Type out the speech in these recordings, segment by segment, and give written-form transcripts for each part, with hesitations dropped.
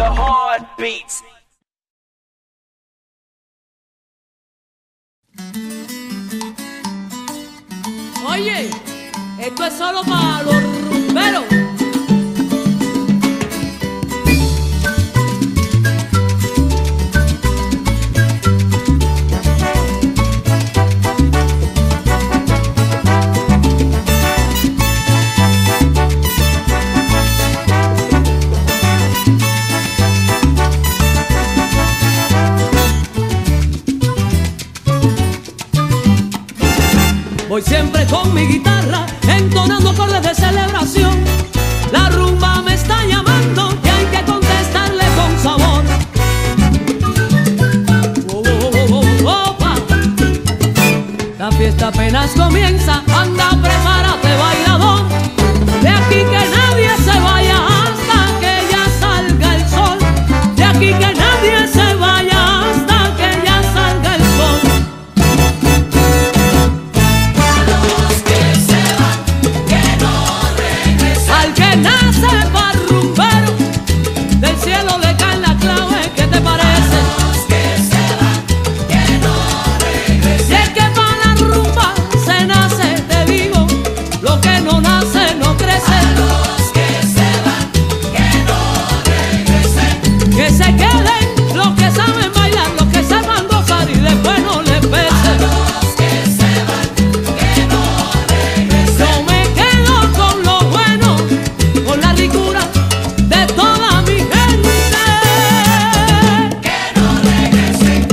the heartbeats. Oye, esto es solo para los rumberos. Voy siempre con mi guitarra, entonando acordes de celebración. La rumba me está llamando y hay que contestarle con sabor. Oh, oh, oh, oh, oh. La fiesta apenas comienza, anda, prepárate, bailador. De aquí que nadie se vaya hasta que ya salga el sol. De aquí que nadie se vaya hasta que ya salga el sol. Al que nace pa' rumbero, del cielo le cae la clave, ¿qué te parece? Los que se van, que no regresen. Si es que pa' la rumba se nace, te digo, lo que no nace no crece. Los que se van, que no regresen. Que se queden los que saben bailar, los que sepan gozar y después no les pese. Los que se van, que no regresen. Yo me quedo con lo bueno, con la ricura de toda mi gente. Que no regresen.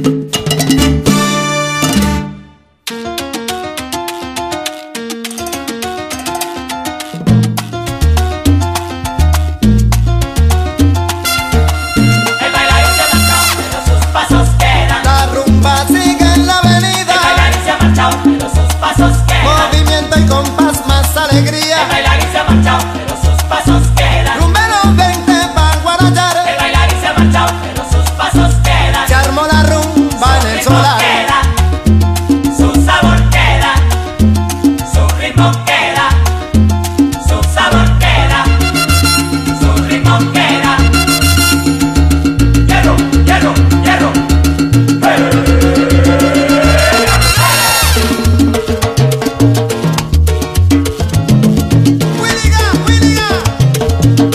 El bailarín se ha marchado, pero sus pasos quedan. La rumba sigue en la El avenida, bailarín se ha marchado, pero sus pasos quedan. movimiento y compás, más El alegría. bailarín se ha marchado, pero sus pasos quedan. Rumbero, vente pa' El Guarayare, bailarín se ha marchado, pero sus pasos quedan. se armó la rumba en el Su ritmo solar. queda, su sabor queda, su ritmo queda, su sabor queda, su ritmo queda. Hierro, hierro, hierro. Williga, Williga.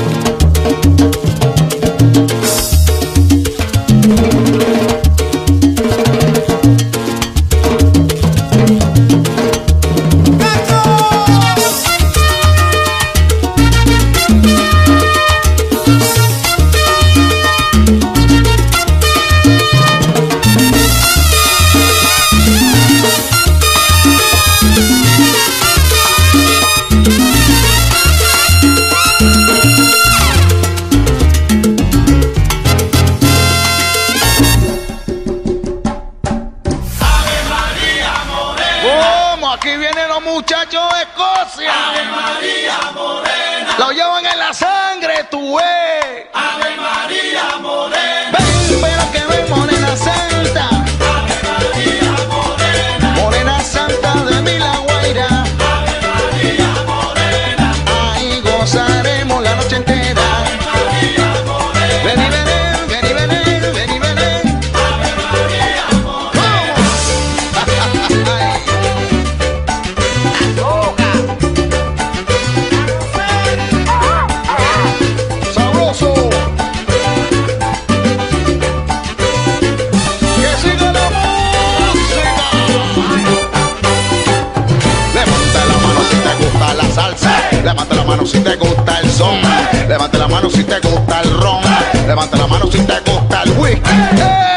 ¿Cómo? Aquí vienen los muchachos de Escocia. Ave María Morena. Lo llevan en la sangre, tú ves. Ave María Morena. Ven, pero que ven, morena santa. Ave María Morena. Morena santa de mi La Guaira. Ave María Morena. Ahí gozaremos la noche entera. Ave María Morena. Ven y ven, ven y ven, ven y ven. Ave María Morena. Sabroso. Que siga la música. Levanta la mano si te gusta la salsa. Levanta la mano si te gusta el son. Levanta la mano si te gusta el ron. Levanta la mano si te gusta el whisky.